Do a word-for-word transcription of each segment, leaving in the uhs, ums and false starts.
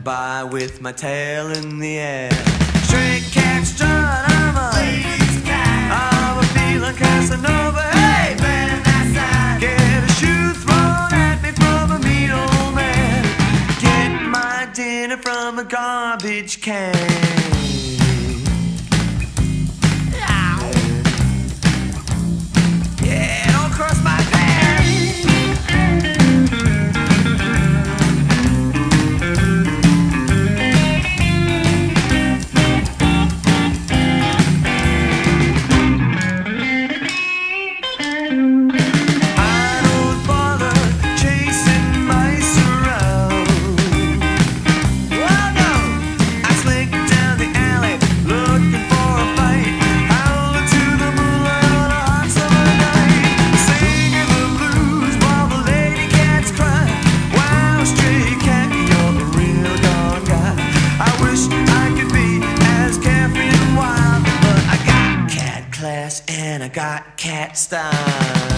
by with my tail in the air. Stray cat strut, I'm a lady's cat. I'm a feeling Casanova. Hey, man, outside. Get a shoe thrown at me from a mean old man. Get my dinner from a garbage can. Yeah, don't cross my path. And I got cat style.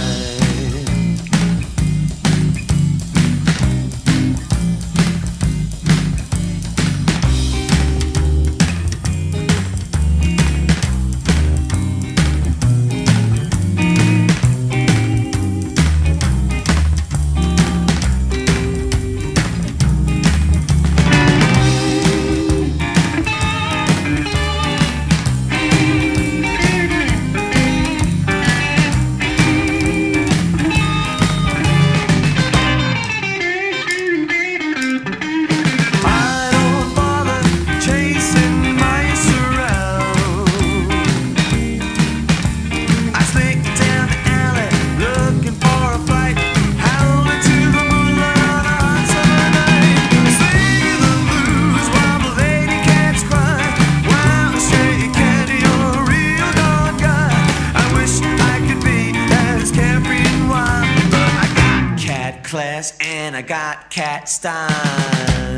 Class and I got cat style.